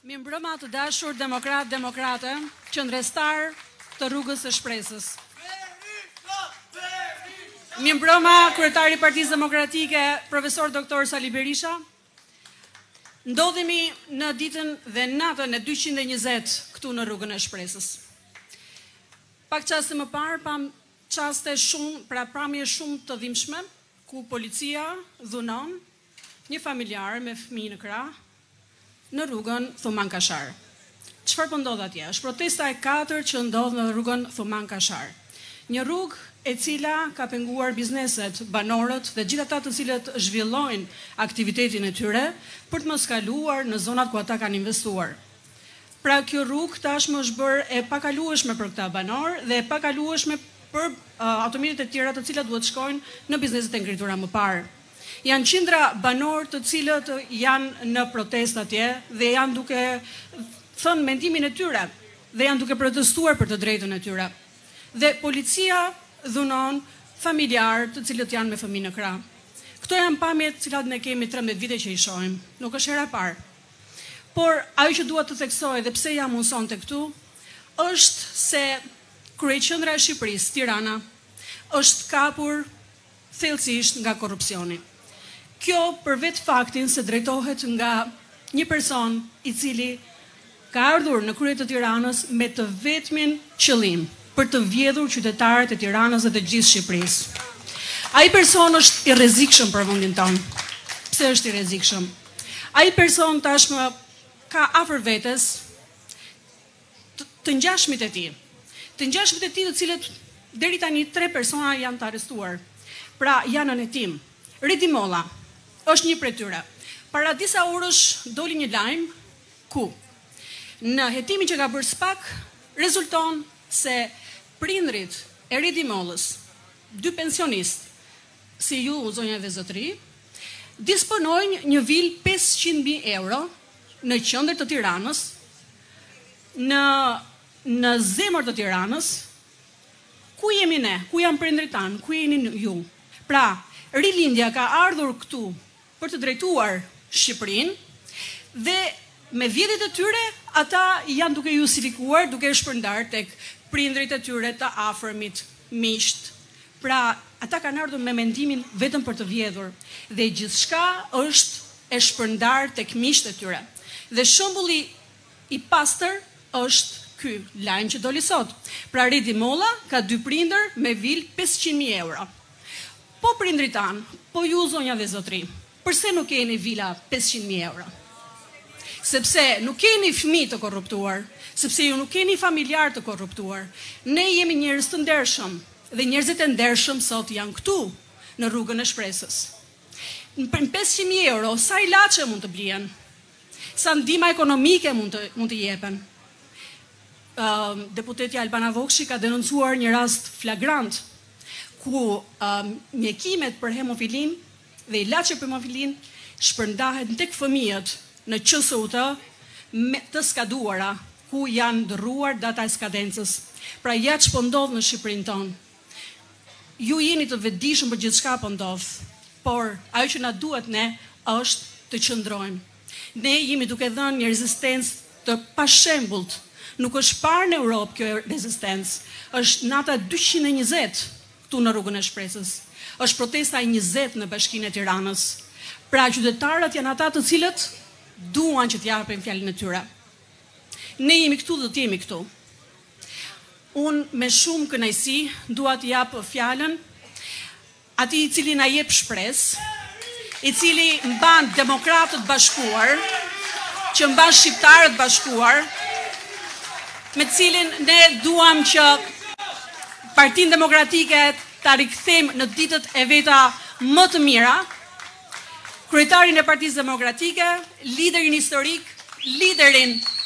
Mirëmbrëma të dashur demokrate, qendrestar të rrugës së shpresës. Mirëmbrëma kryetari i Partisë Demokratike, profesor doktor Sali Berisha. Ndodhemi në ditën dhe natën e 220 këtu në rrugën e shpresës. Pak çaste më parë pam çaste shumë, pamje shumë të dhimbshme, ku policia dhunon një familjar me fëmijë në krah në rrugën Thuman Kashar. Çfarë po ndodh atje? Është protesta e 4 që ndodh në rrugën Thuman Kashar. Një rrugë e cila ka penguar bizneset, banorët dhe gjithë ata të cilët zhvillojnë aktivitetin e tyre për të mos kaluar në zonat ku ata kanë investuar. Pra kjo rrugë tashmë është bërë e pakalueshme për këta banorë dhe e pakalueshme për automjetet e tjera të cilat duhet shkojnë në bizneset e ngritura më parë. Janë qindra banorë të cilët janë në protest atje dhe janë duke thënë mendimin e tyre dhe janë duke protestuar për të drejtën e tyre. Dhe policia dhunon familjar të cilët janë me fëmijë në krah. Këto janë pamjet të cilat ne kemi 13 vite që i shohim. Nuk është hera e parë. Por ajo që dua të theksoj dhe pse jam unë sonte këtu është se kryeqendra e Shqipërisë, Tirana, është kapur thellësisht nga korrupsioni. Kjo për vetë faktin se drejtohet nga një person i cili ka ardhur në krye të Tiranës me të vetmin qëllim për të vjedhur qytetarët e Tiranës dhe të gjithë Shqipërisë. Ai person është i rrezikshëm për vendin tonë. Pse është i rrezikshëm? Ai person tashmë ka afër vetes të ngjashmit e tij. Të ngjashmit e tij të cilët deri tani 3 persona janë të arrestuar. Pra janë në hetim. Redi Molla është një prej tyre. Para disa orësh doli një lajm ku në hetimin që ka bërë SPAK rezulton se prindrit e Redi Mollës, 2 pensionistë, si ju zonja dhe zotëri, disponojnë një vil 500.000 euro në qendër të Tiranës, në zemër të Tiranës. Ku jemi ne? Ku janë prindrit tanë? Ku jeni ju? Pra, rilindja ka ardhur këtu për të drejtuar Shqipërinë dhe me vjedhjet e tyre ata janë duke justifikuar, duke shpërndar tek prindrit e tyre të afërmit, miqt. Pra, ata kanë ardhur me mendimin vetëm për të vjedhur dhe gjithçka është e shpërndar tek miqt e tyre. Dhe shembulli i pastër është ky lajm që doli sot. Pra Redi Molla ka 2 prindër me vil 500.000 euro. Po prindrit tanë, po ju zonja dhe zotri, përse nuk keni vila 500.000 euro? Sepse nuk keni fëmijë të korruptuar, sepse ju nuk keni familjar të korruptuar. Ne jemi njerëz të ndershëm dhe njerëzit e ndershëm sot janë këtu në rrugën e shpresës. Për 500.000 euro, sa ilaçe mund të blihen? Sa ndihmë ekonomike mund të jepen? Deputeti Albana Vokshi ka denoncuar një rast flagrant ku mjekimet për hemofilin dhe ilaçe për hemofilin shpërndahet tek fëmijët në QSUT të skaduara, ku janë ndërruar data e skadencës. Pra ja ç'po ndodh në Shqipërinë tonë. Ju jeni të vetëdijshëm për gjithçka po ndodh, por ajo që na duhet ne është të qëndrojmë. Ne jemi duke dhënë një rezistencë të pashembullt. Nuk është parë në Europë kjo rezistencë. Është nata 220 këtu në rrugën e shpresës. Është protesta e 20 në bashkinë e Tiranës. Pra qytetarët janë ata të cilët duan që t'japin fjalën e tyre. Ne jemi këtu dhe t'jemi këtu. Unë me shumë kënaqësi dua t'i jap fjalën atij i cili na jep shpresë, i cili mban demokratët bashkuar, që mban shqiptarët bashkuar, me cilin ne duam që Partinë Demokratike ta rikthejmë në ditët e veta më të mira, kryetarin e Partisë Demokratike, liderin historik, liderin